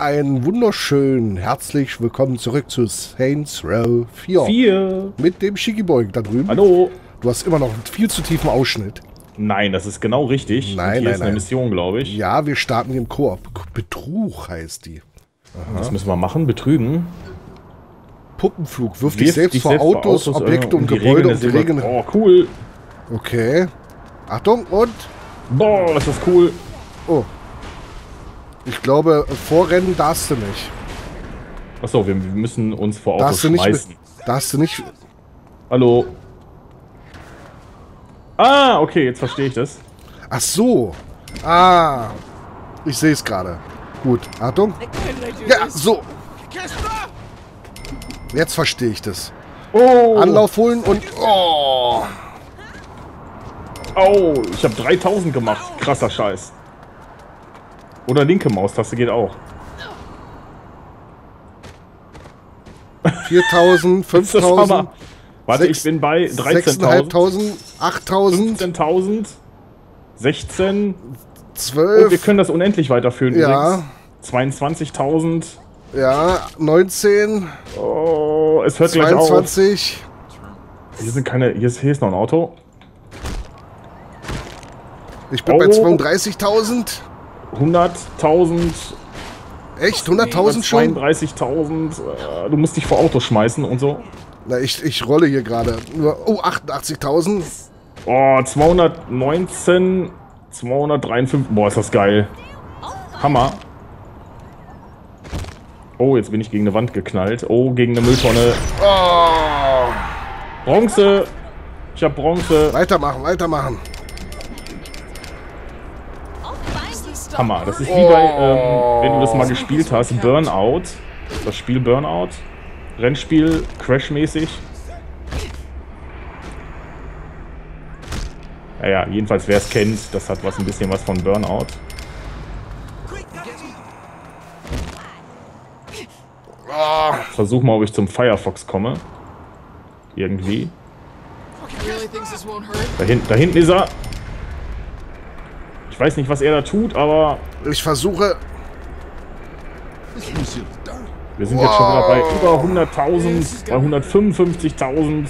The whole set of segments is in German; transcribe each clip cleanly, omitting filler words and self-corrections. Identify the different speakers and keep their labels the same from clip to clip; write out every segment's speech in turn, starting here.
Speaker 1: Einen wunderschönen herzlich willkommen zurück zu Saints Row 4. Mit dem Schikiboy da drüben.
Speaker 2: Hallo.
Speaker 1: Du hast immer noch einen viel zu tiefen Ausschnitt.
Speaker 2: Nein, das ist genau richtig.
Speaker 1: Nein,
Speaker 2: hier ist eine Mission, glaube ich.
Speaker 1: Ja, wir starten im Koop. Betrug heißt die.
Speaker 2: Aha. Was müssen wir machen? Betrügen?
Speaker 1: Puppenflug. Wirf dich selbst vor Autos, Objekte und Gebäude und die Regeln.
Speaker 2: Oh, cool.
Speaker 1: Okay. Achtung und...
Speaker 2: Boah, ist das cool.
Speaker 1: Oh. Ich glaube, vorrennen darfst du nicht.
Speaker 2: Achso, wir müssen uns vor Autos schmeißen.
Speaker 1: Darfst du nicht...
Speaker 2: Hallo. Ah, okay, jetzt verstehe ich das.
Speaker 1: Ach so. Ah. Ich sehe es gerade. Gut, Achtung. Ja, so. Jetzt verstehe ich das.
Speaker 2: Oh.
Speaker 1: Anlauf holen und... Oh.
Speaker 2: Oh, ich habe 3000 gemacht. Krasser Scheiß. Oder linke Maustaste geht auch.
Speaker 1: 4000, 5000.
Speaker 2: Warte, ich bin bei
Speaker 1: 13.500, 8000,
Speaker 2: 15.000, 16,
Speaker 1: 12.
Speaker 2: Und wir können das unendlich weiterführen.
Speaker 1: Ja.
Speaker 2: 22.000.
Speaker 1: Ja, 19.
Speaker 2: Oh, es hört
Speaker 1: 22.
Speaker 2: Gleich auf. Hier sind keine. Hier ist noch ein Auto.
Speaker 1: Ich bin bei 32.000.
Speaker 2: 100.000.
Speaker 1: Echt? 100.000 schon?
Speaker 2: 32.000. Du musst dich vor Autos schmeißen und so.
Speaker 1: Na, ich rolle hier gerade. Oh, 88.000.
Speaker 2: Oh, 219. 253. Boah, ist das geil. Hammer. Oh, jetzt bin ich gegen eine Wand geknallt. Oh, gegen eine Mülltonne.
Speaker 1: Oh.
Speaker 2: Bronze. Ich hab Bronze.
Speaker 1: Weitermachen, weitermachen.
Speaker 2: Hammer. Das ist wie bei, wenn du das mal gespielt hast, Burnout. Das Spiel Burnout. Rennspiel, Crash-mäßig. Naja, jedenfalls wer es kennt, das hat ein bisschen was von Burnout. Versuch mal, ob ich zum Firefox komme. Irgendwie. Da hinten ist er. Ich weiß nicht, was er da tut, aber...
Speaker 1: Ich versuche...
Speaker 2: Wir sind jetzt schon wieder bei über 100.000, bei 155.000.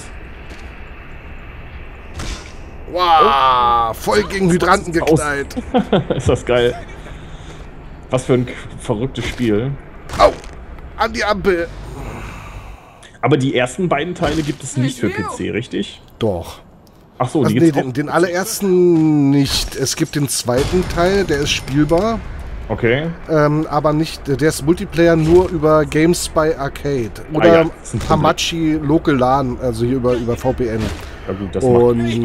Speaker 1: Wow, voll gegen Hydranten geknallt.
Speaker 2: Ist das geil. Was für ein verrücktes Spiel.
Speaker 1: Au, an die Ampel.
Speaker 2: Aber die ersten beiden Teile gibt es nicht für PC, richtig?
Speaker 1: Doch.
Speaker 2: Ach so,
Speaker 1: also
Speaker 2: die gibt's auch.
Speaker 1: Den allerersten nicht. Es gibt den zweiten Teil, der ist spielbar.
Speaker 2: Okay.
Speaker 1: Aber nicht, der ist Multiplayer nur über GameSpy Arcade. Oder Hamachi Local LAN, also hier über VPN.
Speaker 2: Ja gut, das
Speaker 1: und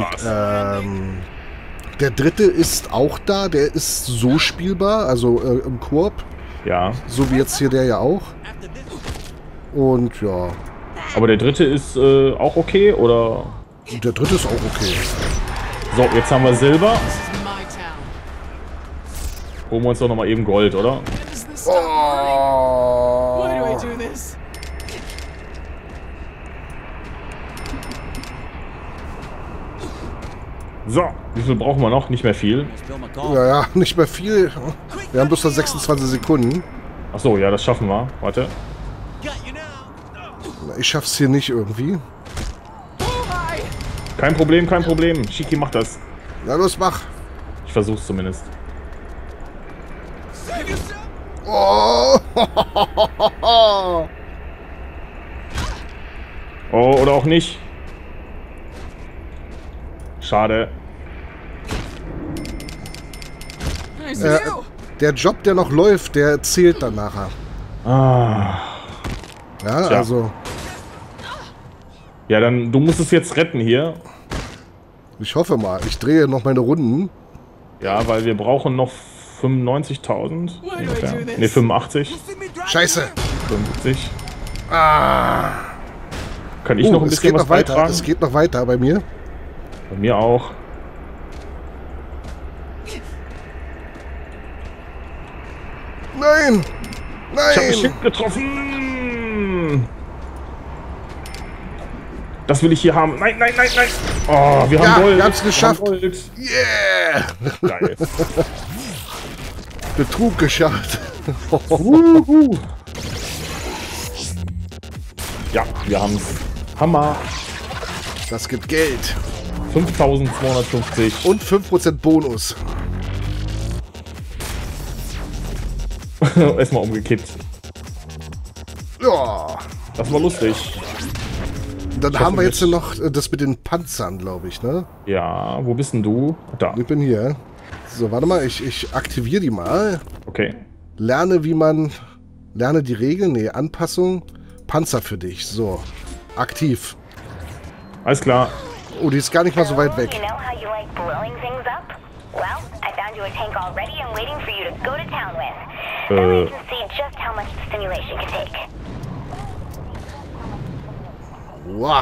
Speaker 1: der dritte ist auch da, der ist so spielbar, also im Koop.
Speaker 2: Ja.
Speaker 1: So wie jetzt hier der ja auch. Und ja.
Speaker 2: Aber der dritte ist auch okay, oder?
Speaker 1: Der dritte ist auch okay.
Speaker 2: So, jetzt haben wir Silber. Holen wir uns doch nochmal eben Gold, oder?
Speaker 1: Oh.
Speaker 2: So, wie viel brauchen wir noch? Nicht mehr viel.
Speaker 1: Ja, nicht mehr viel. Wir haben bloß noch 26 Sekunden.
Speaker 2: Achso, ja, das schaffen wir. Warte.
Speaker 1: Ich schaff's hier nicht irgendwie.
Speaker 2: Kein Problem, kein Problem. Shiki macht das.
Speaker 1: Na los, mach.
Speaker 2: Ich versuch's zumindest.
Speaker 1: Oh.
Speaker 2: Oh, oder auch nicht. Schade.
Speaker 1: Der Job, der noch läuft, der zählt dann nachher.
Speaker 2: Ah.
Speaker 1: Ja,
Speaker 2: Tja.
Speaker 1: also...
Speaker 2: Ja, dann, du musst es jetzt retten hier.
Speaker 1: Ich hoffe mal. Ich drehe noch meine Runden.
Speaker 2: Ja, weil wir brauchen noch 95.000. Ne, 85.
Speaker 1: Scheiße.
Speaker 2: 50.
Speaker 1: Ah.
Speaker 2: Kann ich noch ein bisschen was beitragen?
Speaker 1: Es geht noch weiter bei mir.
Speaker 2: Bei mir auch.
Speaker 1: Nein! Nein!
Speaker 2: Ich habe bestimmt getroffen! Das will ich hier haben. Nein, nein, nein, nein! Oh, wir haben Gold.
Speaker 1: Wir haben es geschafft.
Speaker 2: Yeah!
Speaker 1: Geil. Betrug geschafft.
Speaker 2: Ja, wir haben's. Hammer.
Speaker 1: Das gibt Geld.
Speaker 2: 5250.
Speaker 1: Und 5% Bonus.
Speaker 2: Erstmal umgekippt.
Speaker 1: Ja.
Speaker 2: Das war lustig.
Speaker 1: Und dann haben wir jetzt noch das mit den Panzern, glaube ich, ne?
Speaker 2: Ja, wo bist denn du? Da.
Speaker 1: Ich bin hier. So, warte mal, ich aktiviere die mal.
Speaker 2: Okay.
Speaker 1: Lerne, wie man... Lerne die Regeln. Nee, Anpassung. Panzer für dich. So. Aktiv.
Speaker 2: Alles klar.
Speaker 1: Oh, die ist gar nicht mal so weit weg. Wow.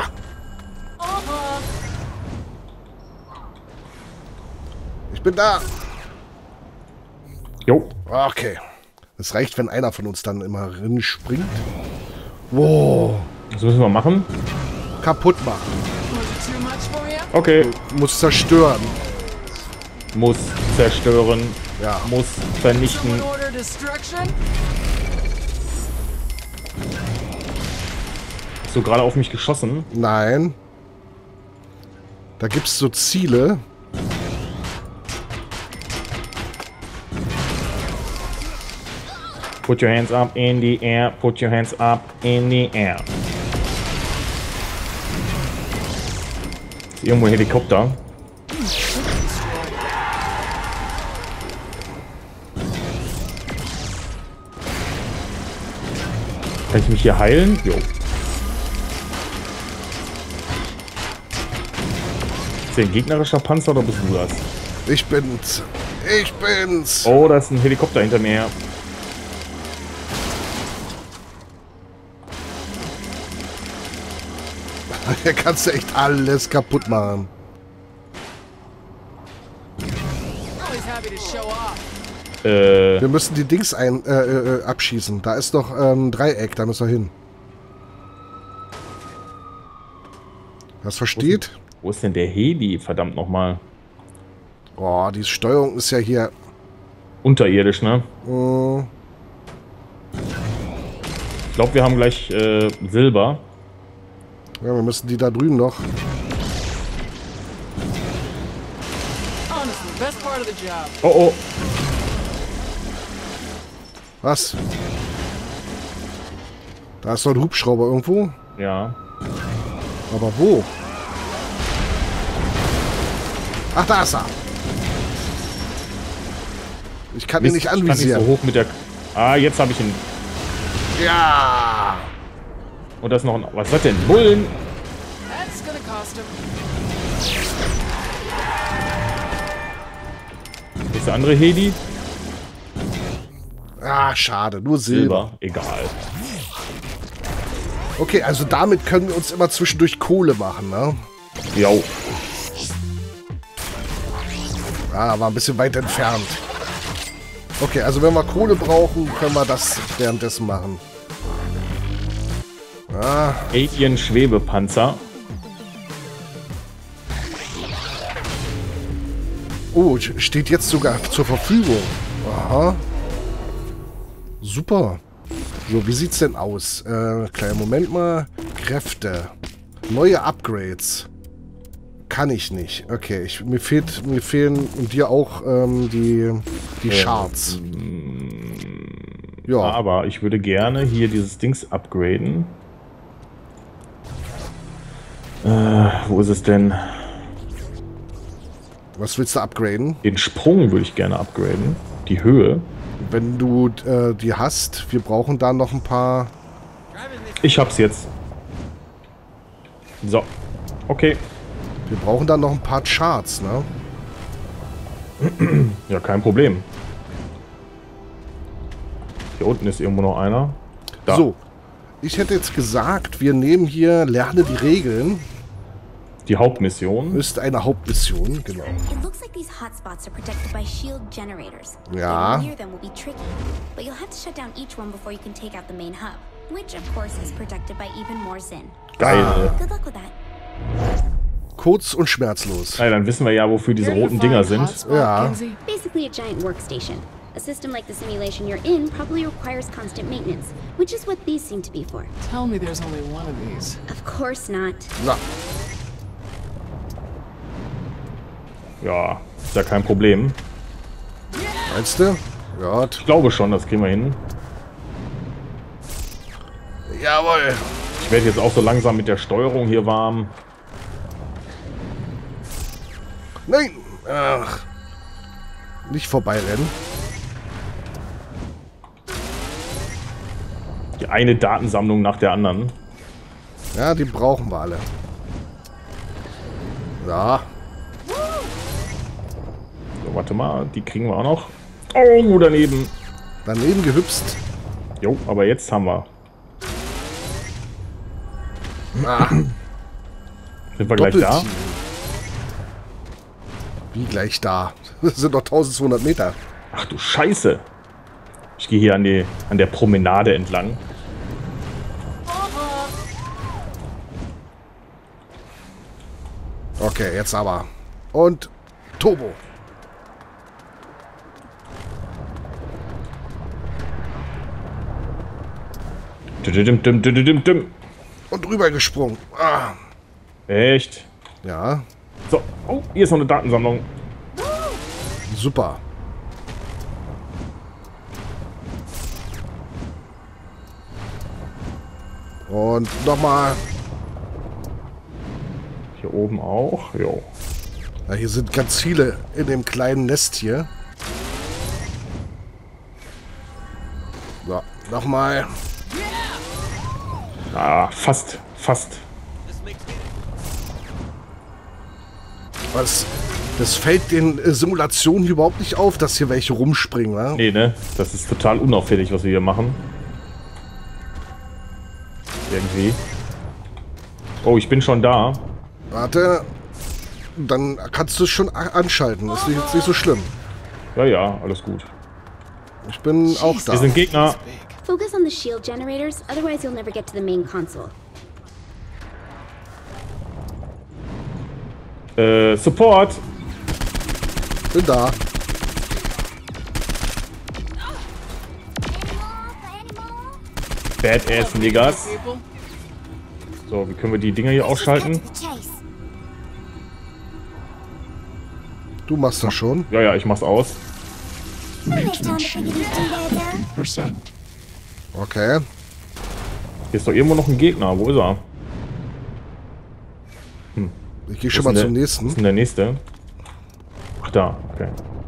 Speaker 1: Ich bin da.
Speaker 2: Jo.
Speaker 1: Okay. Es reicht, wenn einer von uns dann immer springt. Wow.
Speaker 2: Das müssen wir machen.
Speaker 1: Kaputt machen.
Speaker 2: Okay.
Speaker 1: Muss zerstören.
Speaker 2: Muss zerstören.
Speaker 1: Ja.
Speaker 2: Muss vernichten. Hast du gerade auf mich geschossen?
Speaker 1: Nein. Da gibt es so Ziele.
Speaker 2: Put your hands up in the air. Put your hands up in the air. Ist irgendwo ein Helikopter. Kann ich mich hier heilen? Jo. Ist der ein gegnerischer Panzer oder bist du das?
Speaker 1: Ich bin's. Ich bin's.
Speaker 2: Oh, da ist ein Helikopter hinter mir.
Speaker 1: Hier kannst du echt alles kaputt machen. Wir müssen die Dings abschießen. Da ist doch ein Dreieck, da müssen wir hin. Das versteht?
Speaker 2: Wo ist denn der Heli? Verdammt nochmal.
Speaker 1: Oh, die Steuerung ist ja hier...
Speaker 2: Unterirdisch, ne? Ich glaube, wir haben gleich Silber.
Speaker 1: Ja, wir müssen die da drüben noch.
Speaker 2: Oh, oh.
Speaker 1: Was? Da ist doch ein Hubschrauber irgendwo.
Speaker 2: Ja.
Speaker 1: Aber wo? Ach, da ist er. Ich kann ihn nicht anvisieren.
Speaker 2: Ich kann nicht so hoch mit der... Ah, jetzt habe ich ihn.
Speaker 1: Ja.
Speaker 2: Und das noch ein... Was ist das denn? Bullen? Ist der andere Heli?
Speaker 1: Ah, schade. Nur Silber.
Speaker 2: Egal.
Speaker 1: Okay, also damit können wir uns immer zwischendurch Kohle machen, ne?
Speaker 2: Jo.
Speaker 1: Ah, war ein bisschen weit entfernt. Okay, also wenn wir Kohle brauchen, können wir das währenddessen machen. Ah.
Speaker 2: Alien-Schwebepanzer.
Speaker 1: Oh, steht jetzt sogar zur Verfügung. Aha. Super. So, wie sieht's denn aus? Kleinen Moment mal. Kräfte. Neue Upgrades. Kann ich nicht. Okay, mir fehlen und dir auch die Charts.
Speaker 2: Ja. Aber ich würde gerne hier dieses Dings upgraden. Wo ist es denn?
Speaker 1: Was willst du upgraden?
Speaker 2: Den Sprung würde ich gerne upgraden. Die Höhe.
Speaker 1: Wenn du die hast, wir brauchen da noch ein paar...
Speaker 2: Ich hab's jetzt. So. Okay.
Speaker 1: Wir brauchen da noch ein paar Charts, ne?
Speaker 2: Ja, kein Problem. Hier unten ist irgendwo noch einer. Da.
Speaker 1: So. Ich hätte jetzt gesagt, wir nehmen hier Lerne die Regeln.
Speaker 2: Die Hauptmission.
Speaker 1: Ist eine Hauptmission, genau. Ja.
Speaker 2: Geil.
Speaker 1: Kurz und schmerzlos.
Speaker 2: Ja, dann wissen wir ja, wofür diese roten Dinger sind.
Speaker 1: Ja.
Speaker 3: A system like the simulation you're in probably requires constant maintenance, which is what these seem to be for.
Speaker 4: Tell me there's only one of these.
Speaker 3: Of course not.
Speaker 1: Na,
Speaker 2: Ja, ist ja kein Problem.
Speaker 1: meinst du? Ja,
Speaker 2: Ich glaube schon, das kriegen wir hin.
Speaker 1: jawohl.
Speaker 2: Ich werde jetzt auch so langsam mit der Steuerung hier warm.
Speaker 1: Nein! Ach. Nicht vorbeirennen.
Speaker 2: Die eine Datensammlung nach der anderen.
Speaker 1: Ja, die brauchen wir alle. Ja.
Speaker 2: So, warte mal, die kriegen wir auch noch. Oh, daneben.
Speaker 1: Daneben gehüpst.
Speaker 2: Jo, aber jetzt haben wir.
Speaker 1: Ah,
Speaker 2: Sind wir gleich da?
Speaker 1: Doppelteam. Wie gleich da? Das sind doch 1200 Meter.
Speaker 2: Ach du Scheiße. Ich gehe hier an der Promenade entlang.
Speaker 1: Okay, jetzt aber. Und Turbo.
Speaker 2: Dim.
Speaker 1: Und rübergesprungen. Ah.
Speaker 2: Echt?
Speaker 1: Ja,
Speaker 2: So, oh, hier ist noch eine Datensammlung.
Speaker 1: super. Und nochmal.
Speaker 2: Hier oben auch. Jo.
Speaker 1: Ja, hier sind ganz viele in dem kleinen Nest hier. So, nochmal.
Speaker 2: Ah, fast.
Speaker 1: Das fällt den Simulationen hier überhaupt nicht auf, dass hier welche rumspringen, ne?
Speaker 2: Nee, ne? Das ist total unauffällig, was wir hier machen. Irgendwie. Oh, ich bin schon da.
Speaker 1: Warte. Dann kannst du es schon anschalten. Das ist jetzt nicht so schlimm.
Speaker 2: Ja, alles gut.
Speaker 1: Ich bin auch da.
Speaker 2: Wir sind Gegner.
Speaker 3: Focus on the shield generators, otherwise you'll never get to the main console.
Speaker 2: Support.
Speaker 1: Bin da.
Speaker 2: Badass Niggas. So, wie können wir die Dinger hier ausschalten?
Speaker 1: Du machst das schon.
Speaker 2: Ja, ich mach's aus.
Speaker 1: Okay.
Speaker 2: Hier ist doch irgendwo noch ein Gegner. Wo ist er?
Speaker 1: Ich gehe schon mal zum
Speaker 2: Wo
Speaker 1: nächsten.
Speaker 2: ist denn der nächste? Ach, da. Okay.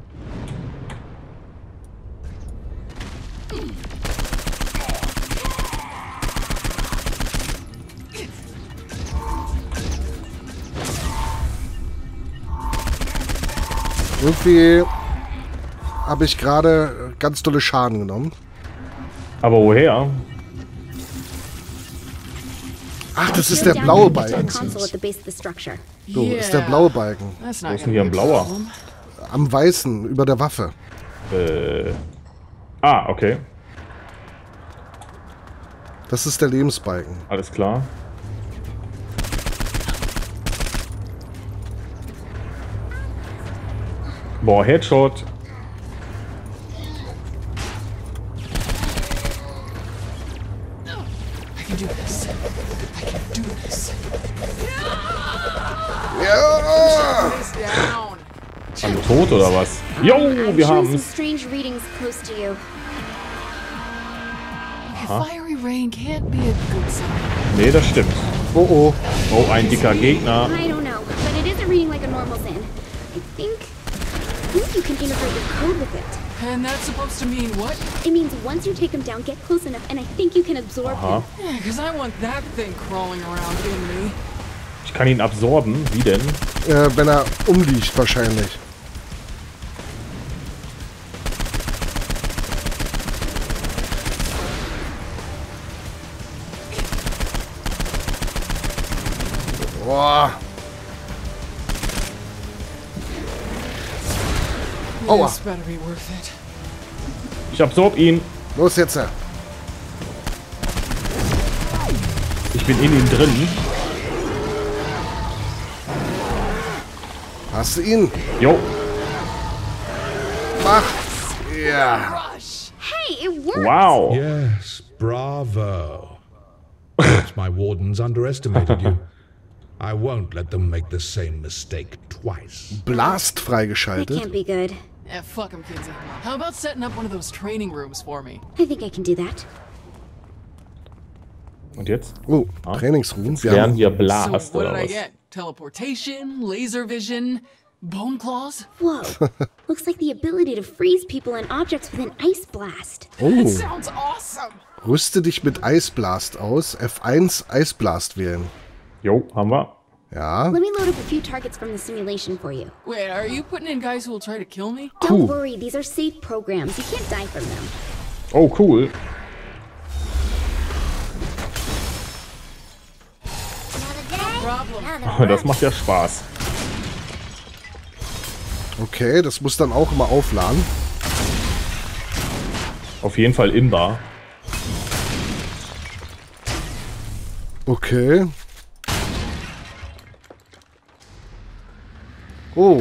Speaker 1: Irgendwie habe ich gerade ganz dolle Schaden genommen.
Speaker 2: Aber woher?
Speaker 1: Ach, das ist der blaue Balken.
Speaker 3: Console at the base of the structure.
Speaker 1: So, ist der blaue Balken.
Speaker 4: That's
Speaker 2: Wo
Speaker 4: not
Speaker 2: ist denn
Speaker 4: gonna
Speaker 2: hier
Speaker 4: be
Speaker 2: ein
Speaker 4: a
Speaker 2: blauer?
Speaker 4: problem.
Speaker 1: Am weißen, über der Waffe.
Speaker 2: Ah, okay.
Speaker 1: Das ist der Lebensbalken.
Speaker 2: Alles klar. Boah, Headshot.
Speaker 4: I can do this. I can do this.
Speaker 1: Ja!
Speaker 4: Face down.
Speaker 2: Alle tot oder was? Jo,
Speaker 3: I'm
Speaker 2: wir
Speaker 3: showing some
Speaker 2: haben's.
Speaker 3: strange readings close to you.
Speaker 4: A fiery rain can't be a good sign.
Speaker 2: Nee, das stimmt.
Speaker 1: Oh oh.
Speaker 2: Oh, ein dicker Gegner.
Speaker 3: I don't know, but it isn't reading like a normal sin. I think you can integrate your code with it.
Speaker 4: And that's supposed to mean what?
Speaker 3: It means once you take him down, get close enough, and I think you can absorb
Speaker 2: Aha.
Speaker 3: him.
Speaker 4: Yeah, because I want that thing crawling around in me.
Speaker 2: Ich kann ihn absorben. Wie denn?
Speaker 1: Wenn er umliegt wahrscheinlich. Boah. Aua.
Speaker 4: This better be worth it.
Speaker 2: Ich absorb ihn.
Speaker 1: Los jetzt.
Speaker 2: Ich bin in ihm drin.
Speaker 1: Hast du ihn?
Speaker 2: Jo.
Speaker 1: Mach. Yeah.
Speaker 3: Hey, it worked!
Speaker 2: Wow.
Speaker 5: Yes, bravo. Perhaps my wardens underestimated you. I won't let them make the same mistake twice.
Speaker 1: Blast
Speaker 3: That
Speaker 1: freigeschaltet.
Speaker 3: can't be good.
Speaker 4: Yeah, fuck him, Kinsey. How about setting up one of those training rooms for me?
Speaker 3: I think I can do that.
Speaker 2: Und jetzt?
Speaker 1: Oh, Trainingsroom. Wir
Speaker 2: Lernen
Speaker 1: haben
Speaker 2: wir
Speaker 4: So
Speaker 2: Blast
Speaker 4: what
Speaker 2: oder
Speaker 4: did I
Speaker 2: was?
Speaker 4: get? Teleportation, laser vision, bone claws?
Speaker 3: Whoa. Looks like the ability to freeze people and objects with an ice blast.
Speaker 4: That
Speaker 1: oh,
Speaker 4: sounds awesome!
Speaker 1: rüste dich mit Eisblast aus. F1 Eisblast wählen.
Speaker 2: Jo, haben wir.
Speaker 1: Ja,
Speaker 3: Let me load up a few targets from the simulation for you.
Speaker 4: Wait, are you putting in guys who will try to kill me?
Speaker 3: Don't worry, these are safe programs. You can't die from them.
Speaker 2: Oh, cool.
Speaker 4: Problem.
Speaker 2: Das macht ja Spaß.
Speaker 1: okay, das muss dann auch immer aufladen.
Speaker 2: Auf jeden Fall imbar.
Speaker 1: Okay. Oh.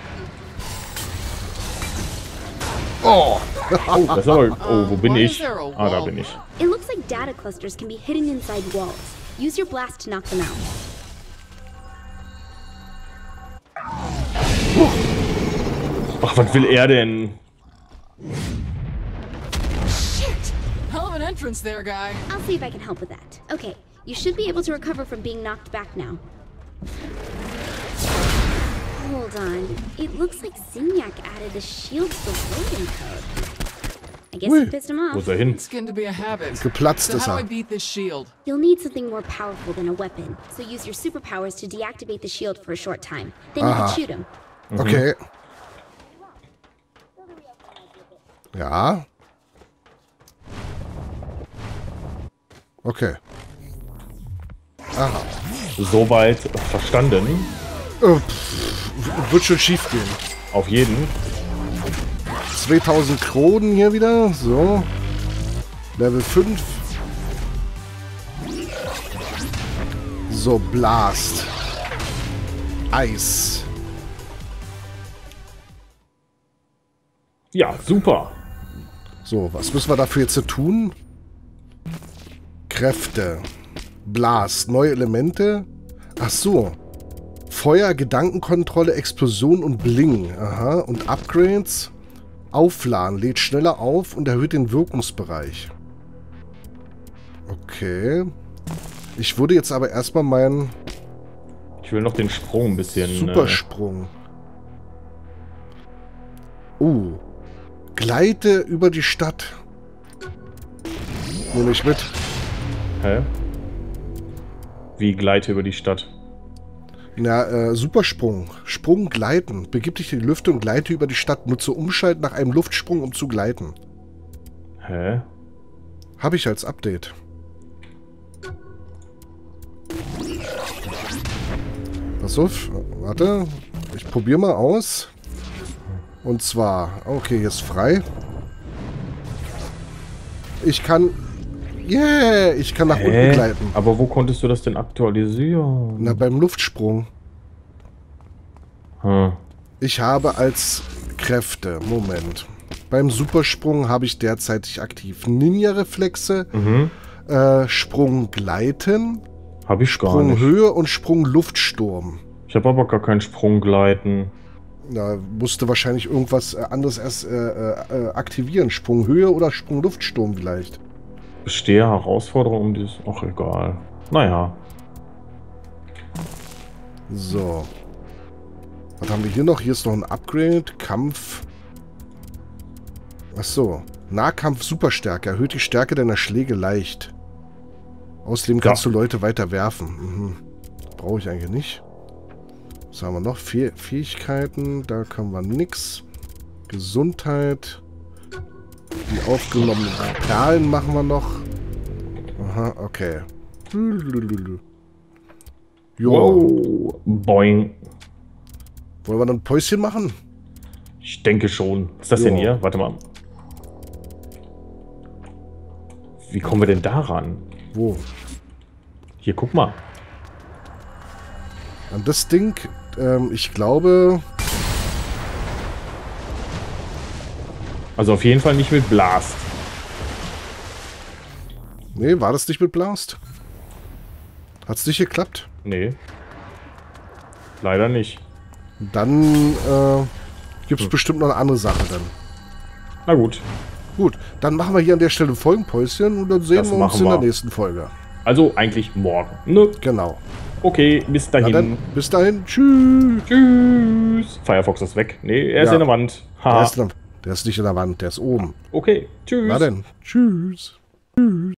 Speaker 1: Oh.
Speaker 2: Oh, das ist aber... Oh, wo bin
Speaker 4: Why is
Speaker 2: ich?
Speaker 4: there a
Speaker 2: Ah, da
Speaker 4: wall?
Speaker 2: bin ich.
Speaker 3: It looks like data clusters can be hidden inside walls. Use your blast to knock them out.
Speaker 2: Ach, was will er denn?
Speaker 4: Shit! Hell of an entrance there, guy.
Speaker 3: I'll see if I can help with that. Okay, you should be able to recover from being knocked back now. Hold on. It looks like Zinyak added a shield to the loading code. I guess
Speaker 1: Ui.
Speaker 3: you pissed him
Speaker 2: Wo ist
Speaker 3: off.
Speaker 2: er hin?
Speaker 4: It's getting to be a habit.
Speaker 1: Geplatzt
Speaker 4: So
Speaker 1: ist
Speaker 4: how do I
Speaker 1: er.
Speaker 4: beat this shield?
Speaker 3: You'll need something more powerful than a weapon, so use your superpowers to deactivate the shield for a short time. Then you can shoot him.
Speaker 1: Okay. Ja. Okay. Aha.
Speaker 2: Soweit verstanden.
Speaker 1: Wird schon schief gehen.
Speaker 2: Auf jeden.
Speaker 1: 2000 Kronen hier wieder. So. Level 5. So, Blast. Eis.
Speaker 2: Ja, super.
Speaker 1: So, was müssen wir dafür jetzt tun? Kräfte. Blast. Neue Elemente. Ach so. Feuer, Gedankenkontrolle, Explosion und Bling. Aha. Und Upgrades. Aufladen. Lädt schneller auf und erhöht den Wirkungsbereich. Okay. Ich würde jetzt aber erstmal meinen
Speaker 2: Ich will noch den Sprung ein bisschen...
Speaker 1: Supersprung. Gleite über die Stadt. Nehme ich mit.
Speaker 2: Hä? Wie gleite über die Stadt?
Speaker 1: Na, Supersprung. Sprung, gleiten. Begib dich in die Lüfte und gleite über die Stadt. Nutze Umschalten nach einem Luftsprung, um zu gleiten.
Speaker 2: Hä?
Speaker 1: Habe ich als Update. Pass auf. Warte. Ich probiere mal aus. Und zwar... Okay, hier ist frei. Ich kann... Yeah! Ich kann nach unten gleiten.
Speaker 2: Aber wo konntest du das denn aktualisieren?
Speaker 1: Na, beim Luftsprung.
Speaker 2: Hm.
Speaker 1: Ich habe als Kräfte... Moment. Beim Supersprung habe ich derzeitig aktiv Ninja-Reflexe, Sprung Gleiten,
Speaker 2: Hab ich gar
Speaker 1: Sprung
Speaker 2: nicht.
Speaker 1: Höhe und Sprung Luftsturm.
Speaker 2: Ich habe aber gar keinen Sprunggleiten.
Speaker 1: Da musste wahrscheinlich irgendwas anderes erst aktivieren. Sprung Höhe oder Sprung Luftsturm vielleicht.
Speaker 2: Bestehe Herausforderung um dieses... Ach, egal. Naja.
Speaker 1: So. Was haben wir hier noch? Hier ist noch ein Upgrade. Kampf. Achso. Nahkampf Superstärke. Erhöht die Stärke deiner Schläge leicht. Außerdem kannst du Leute weiter werfen. Brauche ich eigentlich nicht. Was haben wir noch? Fähigkeiten. Da können wir nix. Gesundheit. Die aufgenommenen Perlen machen wir noch. Aha, okay. Jo.
Speaker 2: Wow. Boing.
Speaker 1: Wollen wir noch ein Päuschen machen?
Speaker 2: Ich denke schon. Was ist das denn hier? Warte mal. Wie kommen wir denn da ran?
Speaker 1: Wo?
Speaker 2: Hier, guck mal.
Speaker 1: An das Ding, ich glaube...
Speaker 2: Also auf jeden Fall nicht mit Blast.
Speaker 1: Nee, war das nicht mit Blast? Hat's nicht geklappt?
Speaker 2: Nee. Leider nicht.
Speaker 1: Dann gibt's bestimmt noch eine andere Sache dann.
Speaker 2: Na gut.
Speaker 1: Gut, dann machen wir hier an der Stelle ein Folgenpäuschen und dann sehen wir uns in der nächsten Folge.
Speaker 2: Also eigentlich morgen, ne?
Speaker 1: Genau.
Speaker 2: Okay, bis dahin.
Speaker 1: Dann, bis dahin, tschüss.
Speaker 2: Tschüss. Firefox ist weg. Nee, er ist in der Wand.
Speaker 1: Der ist nicht in der Wand, der ist oben.
Speaker 2: Okay, tschüss.
Speaker 1: Na denn, tschüss. Tschüss.